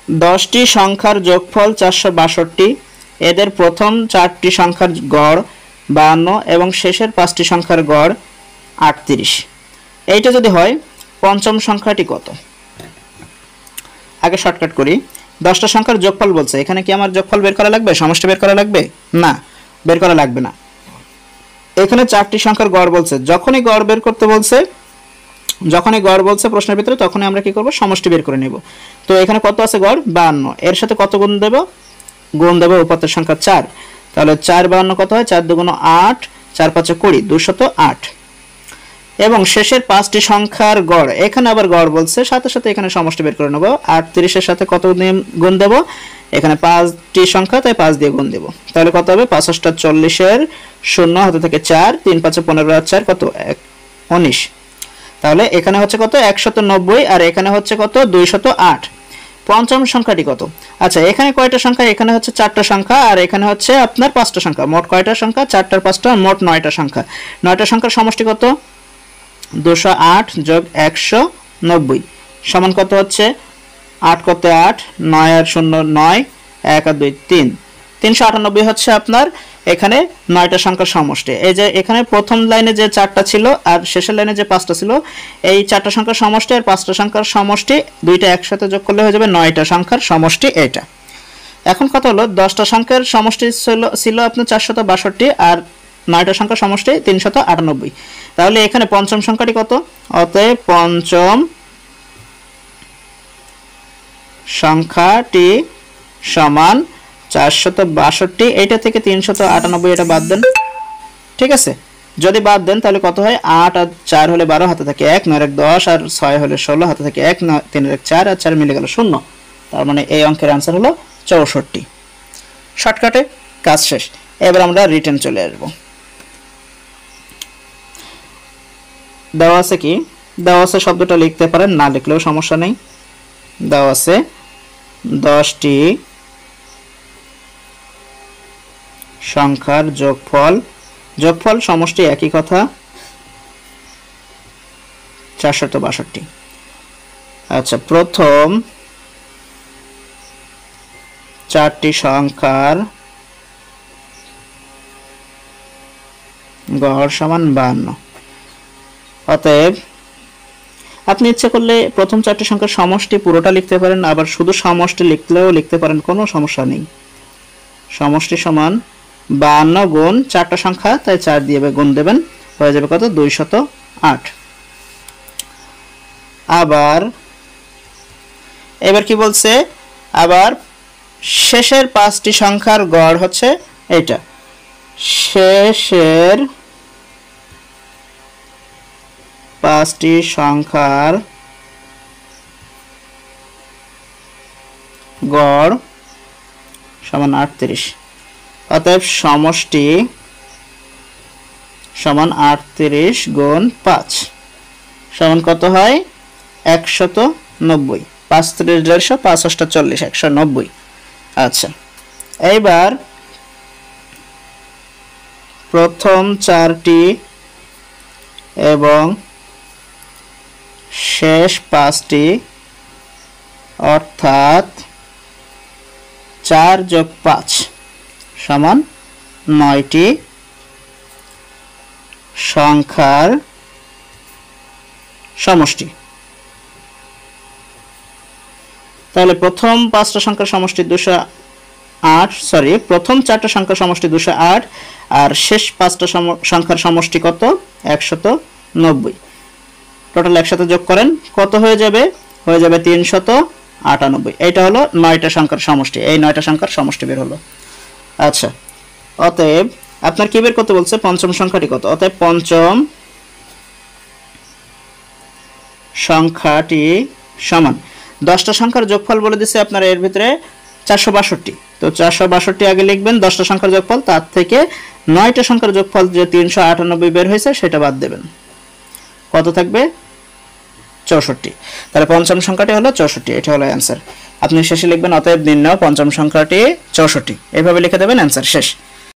10টি সংখ্যার যোগফল 462, এদের প্রথম 4টি সংখ্যার গড় 52 এবং শেষের 5টি সংখ্যার গড় 38। এইটা যদি হয় পঞ্চম সংখ্যাটি কত? আগে শর্টকাট করি। 10টা সংখ্যার যোগফল বলছে, এখানে কি আমার যোগফল বের করা লাগবে, সমষ্টি বের করা লাগবে? না, বের করা লাগবে না। এখানে 4টি সংখ্যার গড় বলছে, যখনই গড় বের করতে বলছে, যখনই গড় বলছে প্রশ্নের ভিতরে, তখনই আমরা কি করব, সমষ্টি বের করে নেব। তো এখানে কত আছে গড়? 52। এর সাথে কত গুণ দেব? গুণ দেব উপাত্তের সংখ্যা 4। তাহলে 4 52 কত হয়? 4 দুগুণ 8, 4 5 20, 208। এবং শেষের 5টি সংখ্যার গড়, এখানে আবার গড় বলছে, সাথে সাথে এখানে সমষ্টি বের করে নেব। 38 এর সাথে কত গুণ দেব? এখানে 5টি সংখ্যা, তাই 5 দিয়ে গুণ দেব। তাহলে কত হবে? 5 8 40 এর 0 হাতে থেকে 4, 3 5 15 আর 4 কত? 19। তাহলে এখানে হচ্ছে কত? 190, আর এখানে হচ্ছে কত? 208। পঞ্চম সংখ্যাটি কত? আচ্ছা, এখানে কয়টা সংখ্যা? এখানে হচ্ছে 4টা সংখ্যা, আর এখানে হচ্ছে আপনার 5টা সংখ্যা। মোট কয়টা সংখ্যা? 4 আর 5টা, মোট 9টা সংখ্যা। 9টা সংখ্যার সমষ্টি কত? 208 যোগ 190 সমান কত হচ্ছে? 8 কত 8, 9 আর 0 9, 1 আর 2 3, 398 হচ্ছে আপনার এখানে 9টা সংখ্যার সমষ্টি। এই যে এখানে প্রথম লাইনে যে 4টা ছিল আর শেষের লাইনে যে 5টা ছিল, এই 4টা সংখ্যার সমষ্টি আর 5টা সংখ্যার সমষ্টি, দুইটা একসাথে যোগ করলে হয়ে যাবে 9টা সংখ্যার সমষ্টি এটা। এখন কত হলো? 10টা সংখ্যার সমষ্টি ছিল আপনার 462, আর 9টা সংখ্যার সমষ্টি 398। তাহলে এখানে পঞ্চম সংখ্যাটি কত? অতএব পঞ্চম সংখ্যাটি সমান 462। এইটা থেকে 398 এটা বাদ দেন, ঠিক আছে? যদি বাদ দেন তাহলে কত হয়? 8 আর 4 হলে 12, হাতে থাকে 1, 9 আর 10, আর 6 হলে 16, হাতে থাকে 1, 3 আর 4, আর 4 মিলে গেল 0। তার মানে এই অঙ্কের आंसर হলো 64। শর্টকাটে কাজ শেষ। এবার আমরা রিটেন চলে আসব। দেওয়া আছে কি? দেওয়া আছে শব্দটা লিখতে পারেন, না লিখলেও সমস্যা নেই। দেওয়া আছে 10টি সংখ্যার যোগফল, যোগফল সমষ্টি একই কথা, 462। আচ্ছা, প্রথম 4টি সংখ্যার গড় সমান 52। অতএব আপনি ইচ্ছা করলে প্রথম 4টি সংখ্যার সমষ্টি পুরোটা লিখতে পারেন, আবার শুধু সমষ্টি লিখলেও লিখতে পারেন, কোনো সমস্যা নেই। সমষ্টি সমান 52 গুণ 4টা সংখ্যা, তাই 4 দিয়ে গুণ দেবেন, হয়ে যাবে কত? 208। আবার এবার কি বলছে? আবার শেষের 5টি সংখ্যার গড় হচ্ছে এটা। শেষের 5টি সংখ্যার গড় সমান 38। অতএব সমষ্টি সমান 38 গুণ 5 সমান কত হয়? 190। 5 3 150, 5 8 40, 190। আচ্ছা, এইবার প্রথম 4টি এবং শেষ 5টি, অর্থাৎ 4 যোগ 5 সমান 9টি সংখ্যার সমষ্টি। তাহলে প্রথম 5টা সংখ্যার সমষ্টি 208, সরি, প্রথম 4টা সংখ্যার সমষ্টি 208, আর শেষ 5টা সংখ্যার সমষ্টি কত? 190। টোটাল একসাথে যোগ করেন, কত হয়ে যাবে? হয়ে যাবে 398। এটা হলো 9টা সংখ্যার সমষ্টি। এই 9টা সংখ্যার সমষ্টি বের হলো। আচ্ছা, অতএব আপনার কি বের করতে বলছে? পঞ্চম সংখ্যাটি কত? অতএব পঞ্চম সংখ্যাটি সমান 10টা সংখ্যার যোগফল বলে দিছে আপনার এর ভিতরে 462। তো 462 আগে লিখবেন, 10টা সংখ্যার যোগফল, তার থেকে 9টা সংখ্যার যোগফল যে 398 বের হয়েছে সেটা বাদ দেবেন। কত থাকবে? 64। তাহলে পঞ্চম সংখ্যাটি হলো 64। এটা হলো आंसर। আপনি শেষে লিখবেন অতএব নির্ণয় পঞ্চম সংখ্যাটি 64, এইভাবে লিখে দেবেন, आंसर শেষ।